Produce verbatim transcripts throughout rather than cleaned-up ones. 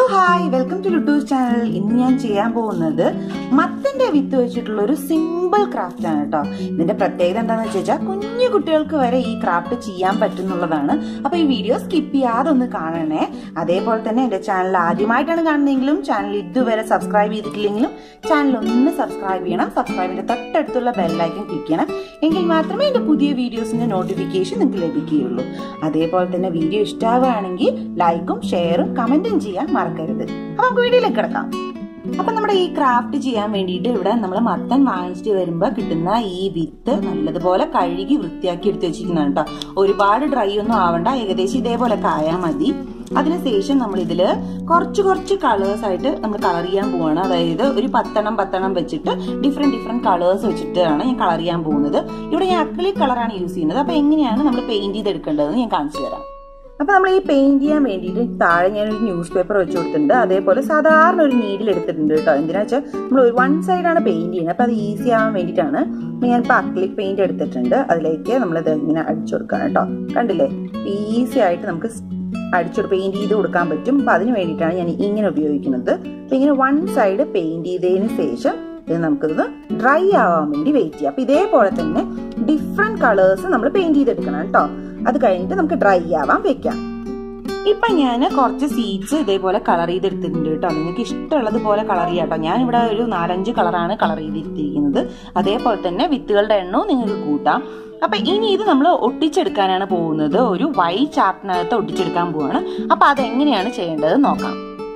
Hi, welcome to Luttus channel. ഇന്ന് ഞാൻ ചെയ്യാൻ പോകുന്നത് മത്തന്റെ വിത്ത് വെച്ചിട്ടുള്ള ഒരു സിമ്പിൾ ക്രാഫ്റ്റ് ആണ് കേട്ടോ. ഇതിന്റെ പ്രത്യേകത എന്താണെന്ന് വെച്ചാൽ കുഞ്ഞു കുട്ടികൾക്ക് വരെ ഈ ക്രാഫ്റ്റ് ചെയ്യാൻ പറ്റുന്നുള്ളതാണ്. അപ്പൊ ഈ വീഡിയോ സ്കിപ്പ് ചെയ്യാതെ ഒന്ന് കാണണേ. അതേപോലെ തന്നെ എന്റെ ചാനൽ ആദ്യമായിട്ടാണ് കാണുന്നതെങ്കിലും ചാനൽ ഇതുവരെ സബ്സ്ക്രൈബ് ചെയ്തിട്ടില്ലെങ്കിലും ചാനൽ ഒന്ന് സബ്സ്ക്രൈബ് ചെയ്യണം. സബ്സ്ക്രൈബിന്റെ തൊട്ടടുത്തുള്ള ബെല്ലൈക്കൺ ക്ലിക്ക് ചെയ്യണം. എങ്കിൽ മാത്രമേ എന്റെ പുതിയ വീഡിയോസിന്റെ നോട്ടിഫിക്കേഷൻ നിങ്ങൾക്ക് ലഭിക്കുകയുള്ളൂ. അതേപോലെ തന്നെ വീഡിയോ ഇഷ്ടമാവുകയാണെങ്കിൽ ലൈക്കും ഷെയറും കമന്റും ചെയ്യാൻ മറക്കരുത്. അപ്പൊ നമുക്ക് വീഡിയോയിലേക്ക് കിടക്കാം. അപ്പൊ നമ്മുടെ ഈ ക്രാഫ്റ്റ് ചെയ്യാൻ വേണ്ടിയിട്ട് ഇവിടെ നമ്മൾ മത്തൻ വാങ്ങിച്ചിട്ട് വരുമ്പോ കിട്ടുന്ന ഈ വിത്ത് നല്ലതുപോലെ കഴുകി വൃത്തിയാക്കി എടുത്ത് വെച്ചിരിക്കുന്നതാണ് കേട്ടോ. ഒരുപാട് ഡ്രൈ ഒന്നും ആവണ്ട, ഏകദേശം ഇതേപോലെ കായാ മതി. അതിനുശേഷം നമ്മൾ ഇതില് കുറച്ച് കുറച്ച് കളേഴ്സ് ആയിട്ട് നമ്മൾ കളർ ചെയ്യാൻ പോവാണ്. അതായത് ഒരു പത്തെണ്ണം പത്തെണ്ണം വെച്ചിട്ട് ഡിഫറെന്റ് ഡിഫറെന്റ് കളേഴ്സ് വെച്ചിട്ടാണ് ഞാൻ കളർ ചെയ്യാൻ പോകുന്നത്. ഇവിടെ ഞാൻ അക്രിലിക് കളറാണ് യൂസ് ചെയ്യുന്നത്. അപ്പൊ എങ്ങനെയാണ് നമ്മൾ പെയിന്റ് ചെയ്തെടുക്കേണ്ടതെന്ന് ഞാൻ കാണിച്ചു തരാം. അപ്പൊ നമ്മൾ ഈ പെയിന്റ് ചെയ്യാൻ വേണ്ടിയിട്ട് താഴെ ഞാനൊരു ന്യൂസ് പേപ്പർ വെച്ച് കൊടുത്തിട്ടുണ്ട്. അതേപോലെ സാധാരണ ഒരു നീഡിൽ എടുത്തിട്ടുണ്ട് കേട്ടോ. എന്തിനാ വെച്ചാൽ നമ്മൾ ഒരു വൺ സൈഡാണ് പെയിന്റ് ചെയ്യുന്നത്. അപ്പൊ അത് ഈസി ആവാൻ വേണ്ടിയിട്ടാണ്. ഞാനിപ്പോൾ അക്രിലിക് പെയിന്റ് എടുത്തിട്ടുണ്ട്. അതിലേക്ക് നമ്മളിത് ഇങ്ങനെ അടിച്ചു കൊടുക്കാം കേട്ടോ. കണ്ടില്ലേ, ഈസി ആയിട്ട് നമുക്ക് അടിച്ചൊരു പെയിന്റ് ചെയ്ത് കൊടുക്കാൻ പറ്റും. അപ്പൊ അതിന് വേണ്ടിയിട്ടാണ് ഞാൻ ഇങ്ങനെ ഉപയോഗിക്കുന്നത്. അപ്പൊ ഇങ്ങനെ വൺ സൈഡ് പെയിന്റ് ചെയ്തതിന് ശേഷം ഇത് നമുക്കിത് ഡ്രൈ ആവാൻ വേണ്ടി വെയിറ്റ് ചെയ്യാം. അപ്പൊ ഇതേപോലെ തന്നെ ഡിഫറെന്റ് കളേഴ്സ് നമ്മൾ പെയിന്റ് ചെയ്തെടുക്കണം കേട്ടോ. അത് കഴിഞ്ഞിട്ട് നമുക്ക് ഡ്രൈ ആവാൻ വെക്കാം. ഇപ്പൊ ഞാൻ കുറച്ച് സീഡ്സ് ഇതേപോലെ കളർ ചെയ്തെടുത്തിട്ടുണ്ട് കേട്ടോ. നിങ്ങൾക്ക് ഇഷ്ടമുള്ളത് പോലെ കളർ ചെയ്യാം കേട്ടോ. ഞാൻ ഇവിടെ ഒരു നാലഞ്ച് കളറാണ് കളർ ചെയ്തെടുത്തിരിക്കുന്നത്. അതേപോലെ തന്നെ വിത്തുകളുടെ എണ്ണവും നിങ്ങൾക്ക് കൂട്ടാം. അപ്പൊ ഇനി ഇത് നമ്മൾ ഒട്ടിച്ചെടുക്കാനാണ് പോകുന്നത്. ഒരു വൈറ്റ് ചാർട്ടിനകത്ത് ഒട്ടിച്ചെടുക്കാൻ പോവാണ്. അപ്പൊ അതെങ്ങനെയാണ് ചെയ്യേണ്ടത് നോക്കാം.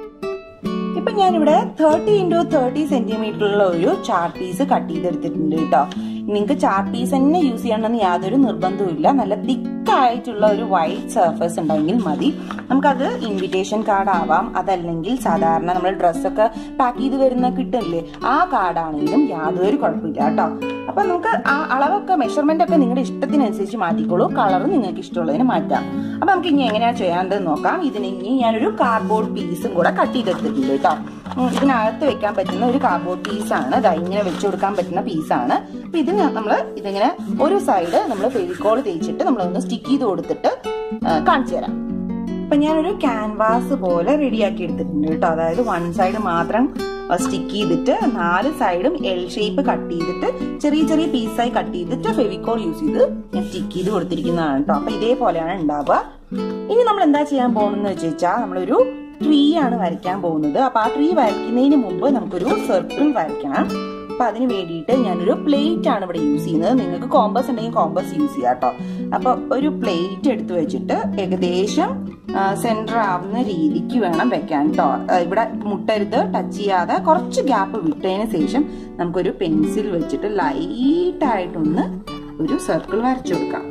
ഇപ്പൊ ഞാനിവിടെ തേർട്ടി ഇൻറ്റു തേർട്ടി സെന്റിമീറ്ററുള്ള ഒരു ചാർട്ട് പീസ് കട്ട് ചെയ്തെടുത്തിട്ടുണ്ട് കേട്ടോ. നിങ്ങൾക്ക് ചാർട്ട് പീസ് തന്നെ യൂസ് ചെയ്യണമെന്ന് യാതൊരു നിർബന്ധവും ഇല്ല. നല്ല തിക്കായിട്ടുള്ള ഒരു വൈറ്റ് സർഫസ് ഉണ്ടെങ്കിൽ മതി. നമുക്കത് ഇൻവിറ്റേഷൻ കാർഡ് ആവാം, അതല്ലെങ്കിൽ സാധാരണ നമ്മൾ ഡ്രസ്സൊക്കെ പാക്ക് ചെയ്ത് വരുന്ന കിട്ടില്ലേ, ആ കാർഡാണെങ്കിലും യാതൊരു കുഴപ്പമില്ല കേട്ടോ. അപ്പൊ നമുക്ക് ആ അളവൊക്കെ മെഷർമെന്റ് ഒക്കെ നിങ്ങളുടെ ഇഷ്ടത്തിനനുസരിച്ച് മാറ്റിക്കോളൂ. കളർ നിങ്ങൾക്ക് ഇഷ്ടമുള്ളതിന് മാറ്റാം. അപ്പൊ നമുക്ക് ഇനി എങ്ങനെയാ ചെയ്യാണ്ടെന്ന് നോക്കാം. ഇതിന് ഇനി ഞാനൊരു കാർഡ്ബോർഡ് പീസും കൂടെ കട്ട് ചെയ്തെടുത്തിട്ടുണ്ട് കേട്ടോ. ഇതിനകത്ത് വെക്കാൻ പറ്റുന്ന ഒരു കാർഡ്ബോർഡ് പീസാണ്. അത് ഇങ്ങനെ വെച്ചു കൊടുക്കാൻ പറ്റുന്ന പീസാണ്. അപ്പൊ ഇത് നമ്മള് ഇതിങ്ങനെ ഒരു സൈഡ് നമ്മൾ ഫെവിക്കോൾ തേച്ചിട്ട് നമ്മളൊന്ന് സ്റ്റിക്ക് ചെയ്ത് കൊടുത്തിട്ട് കാണിച്ചു തരാം. അപ്പൊ ഞാനൊരു ക്യാൻവാസ് പോലെ റെഡിയാക്കി എടുത്തിട്ടുണ്ട് കേട്ടോ. അതായത് വൺ സൈഡ് മാത്രം സ്റ്റിക്ക് ചെയ്തിട്ട് നാല് സൈഡും എൽ ഷേപ്പ് കട്ട് ചെയ്തിട്ട് ചെറിയ ചെറിയ പീസായി കട്ട് ചെയ്തിട്ട് ഫെവിക്കോൾ യൂസ് ചെയ്ത് ഞാൻ സ്റ്റിക്ക് ചെയ്ത് കൊടുത്തിരിക്കുന്നതാണ് കേട്ടോ. അപ്പൊ ഇതേപോലെയാണ് ഉണ്ടാവുക. ഇനി നമ്മൾ എന്താ ചെയ്യാൻ പോകുന്നത് വെച്ച് വെച്ചാൽ നമ്മളൊരു ട്രീ ആണ് വരയ്ക്കാൻ പോകുന്നത്. അപ്പൊ ആ ട്രീ വരയ്ക്കുന്നതിന് മുമ്പ് നമുക്കൊരു സർക്കിൾ വരയ്ക്കണം. അപ്പൊ അതിന് വേണ്ടിയിട്ട് ഞാനൊരു പ്ലേറ്റ് ആണ് ഇവിടെ യൂസ് ചെയ്യുന്നത്. നിങ്ങൾക്ക് കോമ്പസ് ഉണ്ടെങ്കിൽ കോമ്പസ് യൂസ് ചെയ്യാം കേട്ടോ. അപ്പൊ ഒരു പ്ലേറ്റ് എടുത്ത് വെച്ചിട്ട് ഏകദേശം സെന്റർ ആവുന്ന രീതിക്ക് വേണം വെക്കാൻ കേട്ടോ. ഇവിടെ മുട്ടരുത്, ടച്ച് ചെയ്യാതെ കുറച്ച് ഗ്യാപ്പ് വിട്ടതിന് ശേഷം നമുക്കൊരു പെൻസിൽ വെച്ചിട്ട് ലൈറ്റ് ആയിട്ടൊന്ന് ഒരു സർക്കിൾ വരച്ചു കൊടുക്കാം.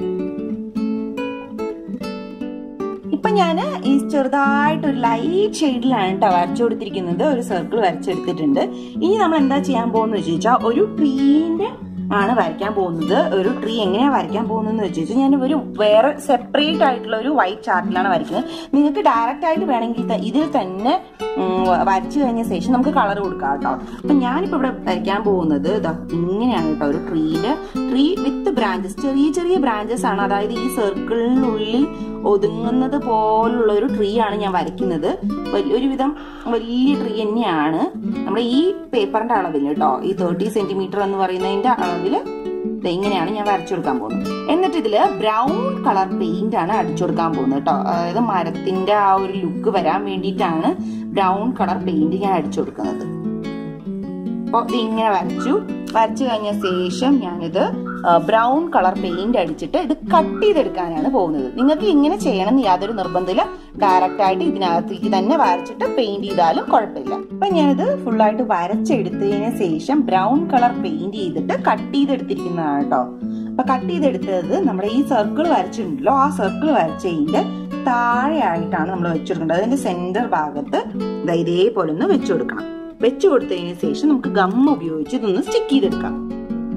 ഇപ്പൊ ഞാന് ഈ ചെറുതായിട്ട് ഒരു ലൈറ്റ് ഷെയ്ഡിലാണ് കേട്ടോ വരച്ചു കൊടുത്തിരിക്കുന്നത്. ഒരു സർക്കിൾ വരച്ചെടുത്തിട്ടുണ്ട്. ഇനി നമ്മൾ എന്താ ചെയ്യാൻ പോകുന്നത് വെച്ച് വെച്ചാൽ ഒരു ട്രീന്റെ ആണ് വരയ്ക്കാൻ പോകുന്നത്. ഒരു ട്രീ എങ്ങനെയാ വരയ്ക്കാൻ പോകുന്നതെന്ന് വെച്ച് വെച്ചാൽ ഞാൻ ഒരു വേറെ സെപ്പറേറ്റ് ആയിട്ടുള്ള ഒരു വൈറ്റ് ചാർട്ടിലാണ് വരയ്ക്കുന്നത്. നിങ്ങൾക്ക് ഡയറക്റ്റ് ആയിട്ട് വേണമെങ്കിൽ ഇതിൽ തന്നെ വരച്ചു കഴിഞ്ഞ ശേഷം നമുക്ക് കളർ കൊടുക്കാം കേട്ടോ. അപ്പൊ ഞാനിപ്പോ ഇവിടെ വരയ്ക്കാൻ പോകുന്നത് ഇതാ ഇങ്ങനെയാണ് കേട്ടോ. ഒരു ട്രീയുടെ ട്രീ വിത്ത് ബ്രാഞ്ചസ്, ചെറിയ ചെറിയ ബ്രാഞ്ചസ് ആണ്. അതായത് ഈ സർക്കിളിനുള്ളിൽ ഒതുങ്ങുന്നത് പോലുള്ള ഒരു ട്രീ ആണ് ഞാൻ വരയ്ക്കുന്നത്. ഒരുവിധം വലിയ ട്രീ തന്നെയാണ്. നമ്മുടെ ഈ പേപ്പറിന്റെ അളവിൽ കേട്ടോ, ഈ തേർട്ടി സെന്റിമീറ്റർ എന്ന് പറയുന്നതിന്റെ അളവില് ഇങ്ങനെയാണ് ഞാൻ വരച്ചു കൊടുക്കാൻ പോകുന്നത്. എന്നിട്ട് ഇതില് ബ്രൗൺ കളർ പെയിന്റ് ആണ് അടിച്ചു കൊടുക്കാൻ പോകുന്നത് കേട്ടോ. അതായത് മരത്തിന്റെ ആ ഒരു ലുക്ക് വരാൻ വേണ്ടിയിട്ടാണ് ബ്രൗൺ കളർ പെയിന്റ് ഞാൻ അടിച്ചു കൊടുക്കുന്നത്. അപ്പൊ ഇത് ഇങ്ങനെ വരച്ചു വരച്ചു കഴിഞ്ഞ ശേഷം ഞാനിത് ബ്രൗൺ കളർ പെയിന്റ് അടിച്ചിട്ട് ഇത് കട്ട് ചെയ്തെടുക്കാനാണ് പോകുന്നത്. നിങ്ങൾക്ക് ഇങ്ങനെ ചെയ്യണം എന്ന് യാതൊരു നിർബന്ധമില്ല. ഡയറക്റ്റ് ആയിട്ട് ഇതിനകത്തേക്ക് തന്നെ വരച്ചിട്ട് പെയിന്റ് ചെയ്താലും കുഴപ്പമില്ല. അപ്പൊ ഞാനിത് ഫുള്ളായിട്ട് വരച്ചെടുത്തതിന് ശേഷം ബ്രൗൺ കളർ പെയിന്റ് ചെയ്തിട്ട് കട്ട് ചെയ്തെടുത്തിരിക്കുന്നതാണ് കേട്ടോ. അപ്പൊ കട്ട് ചെയ്തെടുത്തത് നമ്മുടെ ഈ സർക്കിൾ വരച്ചിട്ടുണ്ടല്ലോ, ആ സർക്കിൾ വരച്ചതിന്റെ താഴെ ആയിട്ടാണ് നമ്മൾ വെച്ചുകൊടുക്കേണ്ടത്. അതിന്റെ സെന്റർ ഭാഗത്ത് ഇതേപോലെ ഒന്ന് വെച്ചു കൊടുക്കണം. വെച്ചു കൊടുത്തതിന് ശേഷം നമുക്ക് ഗം ഉപയോഗിച്ച് ഇതൊന്ന് സ്റ്റിക്ക് ചെയ്തെടുക്കാം.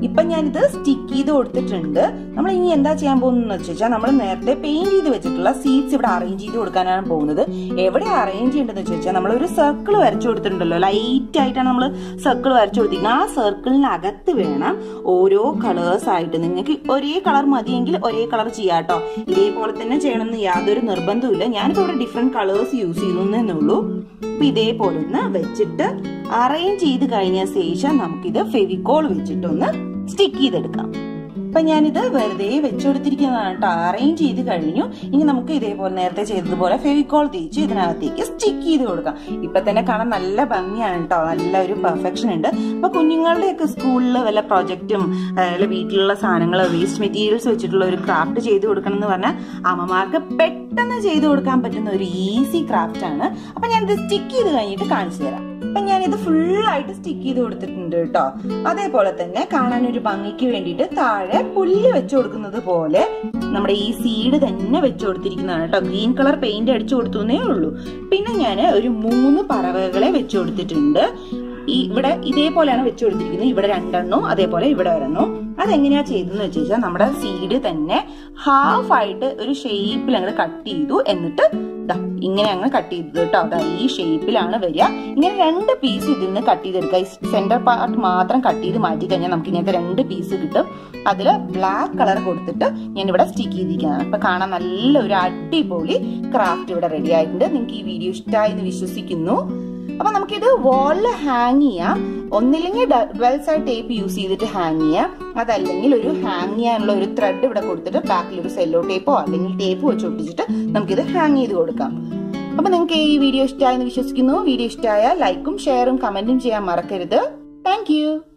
ഇപ്പൊ ഞാനിത് സ്റ്റിക്ക് ചെയ്ത് കൊടുത്തിട്ടുണ്ട്. നമ്മൾ ഇനി എന്താ ചെയ്യാൻ പോകുന്നത് വെച്ചാൽ നമ്മൾ നേരത്തെ പെയിന്റ് ചെയ്ത് വെച്ചിട്ടുള്ള സീഡ്സ് ഇവിടെ അറേഞ്ച് ചെയ്ത് കൊടുക്കാനാണ് പോകുന്നത്. എവിടെ അറേഞ്ച് ചെയ്യേണ്ടതെന്ന് വെച്ചാൽ നമ്മൾ ഒരു സർക്കിൾ വരച്ചു കൊടുത്തിട്ടുണ്ടല്ലോ, ലൈറ്റ് ആയിട്ടാണ് നമ്മൾ സർക്കിൾ വരച്ചു കൊടുത്തിരിക്കുന്നത്. ആ സർക്കിളിനകത്ത് വേണം ഓരോ കളേഴ്സ് ആയിട്ട്, നിങ്ങൾക്ക് ഒരേ കളർ മതിയെങ്കിൽ ഒരേ കളർ ചെയ്യാം കേട്ടോ. ഇതേപോലെ തന്നെ ചെയ്യണമെന്ന് യാതൊരു നിർബന്ധവും ഇല്ല. ഞാനിപ്പോ ഇവിടെ ഡിഫറെന്റ് കളേഴ്സ് യൂസ് ചെയ്യുന്നേ ഉള്ളൂ. അപ്പൊ ഇതേപോലെ ഒന്ന് വെച്ചിട്ട് അറേഞ്ച് ചെയ്ത് കഴിഞ്ഞ ശേഷം നമുക്കിത് ഫെവിക്കോൾ വെച്ചിട്ടൊന്ന് സ്റ്റിക്ക് ചെയ്തെടുക്കാം. അപ്പൊ ഞാനിത് വെറുതെ വെച്ചുകൊടുത്തിരിക്കുന്നതാണ് കേട്ടോ. അറേഞ്ച് ചെയ്ത് കഴിഞ്ഞു. ഇനി നമുക്ക് ഇതേപോലെ നേരത്തെ ചെയ്തതുപോലെ ഫെവിക്കോൾ തേച്ച് ഇതിനകത്തേക്ക് സ്റ്റിക്ക് ചെയ്ത് കൊടുക്കാം. ഇപ്പൊ തന്നെ കാണാൻ നല്ല ഭംഗിയാണ് കേട്ടോ, നല്ല ഒരു പെർഫെക്ഷൻ ഉണ്ട്. അപ്പൊ കുഞ്ഞുങ്ങളുടെയൊക്കെ സ്കൂളിൽ വല്ല പ്രൊജക്റ്റും അല്ല വീട്ടിലുള്ള സാധനങ്ങൾ വേസ്റ്റ് മെറ്റീരിയൽസ് വെച്ചിട്ടുള്ള ഒരു ക്രാഫ്റ്റ് ചെയ്ത് കൊടുക്കണം എന്ന് പറഞ്ഞാൽ അമ്മമാർക്ക് പെട്ടെന്ന് ചെയ്ത് കൊടുക്കാൻ പറ്റുന്ന ഒരു ഈസി ക്രാഫ്റ്റ് ആണ്. അപ്പൊ ഞാനിത് സ്റ്റിക്ക് ചെയ്ത് കഴിഞ്ഞിട്ട് കാണിച്ചു തരാം. അപ്പൊ ഞാനിത് ഫുള്ളായിട്ട് സ്റ്റിക്ക് ചെയ്ത് കൊടുത്തിട്ടുണ്ട് കേട്ടോ. അതേപോലെ തന്നെ കാണാൻ ഒരു ഭംഗിക്ക് വേണ്ടിയിട്ട് താഴെ പുല്ല് വെച്ചു കൊടുക്കുന്നത് പോലെ നമ്മുടെ ഈ സീഡ് തന്നെ വെച്ചു കൊടുത്തിരിക്കുന്നതാണ് കേട്ടോ. ഗ്രീൻ കളർ പെയിന്റ് അടിച്ചു കൊടുത്തേ ഉള്ളൂ. പിന്നെ ഞാൻ ഒരു മൂന്ന് പറവകളെ വെച്ചു കൊടുത്തിട്ടുണ്ട്. ഈ ഇവിടെ ഇതേപോലെയാണ് വെച്ചു കൊടുത്തിരിക്കുന്നത്. ഇവിടെ രണ്ടെണ്ണവും അതേപോലെ ഇവിടെ ഒരെണ്ണവും. അതെങ്ങനെയാ ചെയ്തെന്ന് വെച്ച് കഴിഞ്ഞാൽ നമ്മുടെ സീഡ് തന്നെ ഹാഫ് ആയിട്ട് ഒരു ഷേപ്പിൽ അങ്ങോട്ട് കട്ട് ചെയ്തു. എന്നിട്ട് ഇങ്ങനെ അങ്ങ് കട്ട് ചെയ്തത് കേട്ടോ. അതാ ഈ ഷേപ്പിലാണ് വരിക. ഇങ്ങനെ രണ്ട് പീസ് ഇതിൽ നിന്ന് കട്ട് ചെയ്തെടുക്കുക. ഈ സെന്റർ പാർട്ട് മാത്രം കട്ട് ചെയ്ത് മാറ്റി കഴിഞ്ഞാൽ നമുക്ക് ഇങ്ങനത്തെ രണ്ട് പീസ് കിട്ടും. അതിൽ ബ്ലാക്ക് കളർ കൊടുത്തിട്ട് ഞാൻ ഇവിടെ സ്റ്റിക്ക് ചെയ്തിരിക്കുന്നതാണ്. അപ്പൊ കാണാൻ നല്ലൊരു അടിപൊളി ക്രാഫ്റ്റ് ഇവിടെ റെഡി ആയിട്ടുണ്ട്. നിങ്ങൾക്ക് ഈ വീഡിയോ ഇഷ്ടമായി എന്ന് വിശ്വസിക്കുന്നു. അപ്പൊ നമുക്കിത് വാളിൽ ഹാങ് ചെയ്യാം. ഒന്നില്ലെങ്കിൽ ഡബിൾ സൈഡ് ടേപ്പ് യൂസ് ചെയ്തിട്ട് ഹാങ് ചെയ്യാം. അതല്ലെങ്കിൽ ഒരു ഹാങ് ചെയ്യാനുള്ള ഒരു ത്രെഡ് ഇവിടെ കൊടുത്തിട്ട് ബാക്കിൽ ഒരു സെല്ലോ ടേപ്പോ അല്ലെങ്കിൽ ടേപ്പ് വെച്ച് ഒട്ടിച്ചിട്ട് നമുക്കിത് ഹാങ് ചെയ്ത് കൊടുക്കാം. അപ്പൊ നിങ്ങൾക്ക് ഈ വീഡിയോ ഇഷ്ടമായെന്ന് വിശ്വസിക്കുന്നു. വീഡിയോ ഇഷ്ടമായാൽ ലൈക്കും ഷെയറും കമന്റും ചെയ്യാൻ മറക്കരുത്. Thank U.